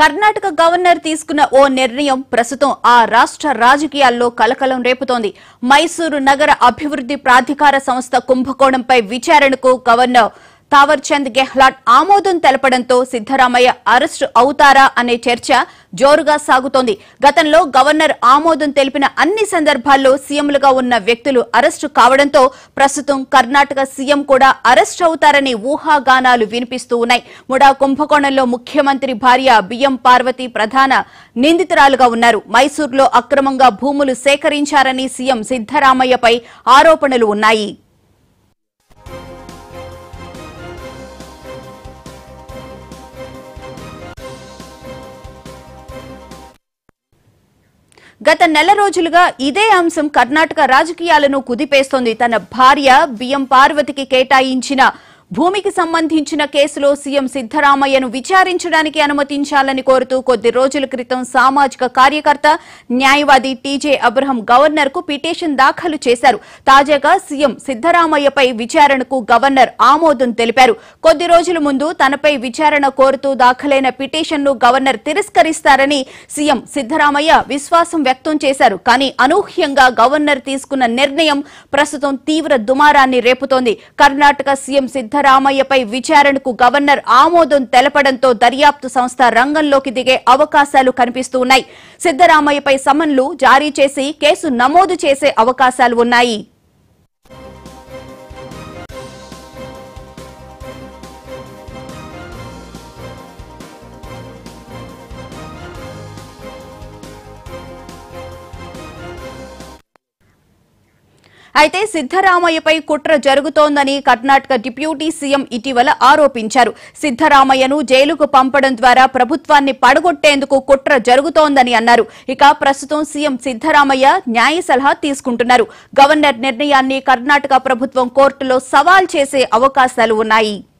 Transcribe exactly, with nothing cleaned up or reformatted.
Karnataka governor తీసుకున్న ఓ నిర్ణయం ప్రస్తుతం ఆ రాష్ట్ర రాజకీయాల్లో కలకలం రేపుతోంది. మైసూరు నగర అభివృద్ధి ప్రాధికార సంస్థ కుంభకోణంపై విచారణకు గవర్నర్ తావర్ చంద్ గెహ్లాట్ ఆమోదం తెలపడంతో సిద్దరామయ్య అరెస్టు అవుతారా అనే చర్చ జోరుగా సాగుతోంది. గతంలో గవర్నర్ ఆమోదం తెలిపిన అన్ని సందర్భాల్లో సీఎంలుగా ఉన్న వ్యక్తులు అరెస్టు కావడంతో ప్రస్తుతం కర్ణాటక సీఎం కూడా అరెస్టు అవుతారనే ఊహాగానాలు వినిపిస్తూ ఉన్నాయి. ముడా కుంభకోణంలో ముఖ్యమంత్రి భార్య బియ్యం పార్వతి ప్రధాన నిందితురాలుగా ఉన్నారు. మైసూరులో అక్రమంగా భూములు సేకరించారని సీఎం సిద్దరామయ్యపై ఆరోపణలు ఉన్నాయి. గత నెల రోజులుగా ఇదే అంశం కర్ణాటక రాజకీయాలను కుదిపేస్తోంది. తన భార్య బియ్యం పార్వతికి కేటాయించిన భూమికి సంబంధించిన కేసులో సీఎం సిద్దరామయ్యను విచారించడానికి అనుమతించాలని కోరుతూ కొద్ది రోజుల క్రితం సామాజిక కార్యకర్త న్యాయవాది టీజే అబ్రహం గవర్నర్ కు పిటిషన్ దాఖలు చేశారు. తాజాగా సీఎం సిద్దరామయ్యపై విచారణకు గవర్నర్ ఆమోదం తెలిపారు. కొద్ది రోజుల ముందు తనపై విచారణ కోరుతూ దాఖలైన పిటిషన్ ను గవర్నర్ తిరస్కరిస్తారని సీఎం సిద్దరామయ్య విశ్వాసం వ్యక్తం చేశారు. కానీ అనూహ్యంగా గవర్నర్ తీసుకున్న నిర్ణయం ప్రస్తుతం తీవ్ర దుమారాన్ని రేపుతోంది. కర్ణాటక సీఎం సిద్ధ రామయ్యపై విచారణకు గవర్నర్ ఆమోదం తెలపడంతో దర్యాప్తు సంస్థ రంగంలోకి దిగే అవకాశాలు కనిపిస్తున్నాయి. సిద్దరామయ్యపై సమన్లు జారీ చేసి కేసు నమోదు చేసే అవకాశాలు ఉన్నాయి. అయితే సిద్దరామయ్యపై కుట్ర జరుగుతోందని కర్ణాటక డిప్యూటీ సీఎం ఇటీవల ఆరోపించారు. సిద్దరామయ్యను జైలుకు పంపడం ద్వారా ప్రభుత్వాన్ని పడగొట్టేందుకు కుట్ర జరుగుతోందని అన్నారు. ఇక ప్రస్తుతం సీఎం సిద్దరామయ్య న్యాయ సలహా తీసుకుంటున్నారు. గవర్నర్ నిర్ణయాన్ని కర్ణాటక ప్రభుత్వం కోర్టులో సవాల్ చేసే అవకాశాలు ఉన్నాయి.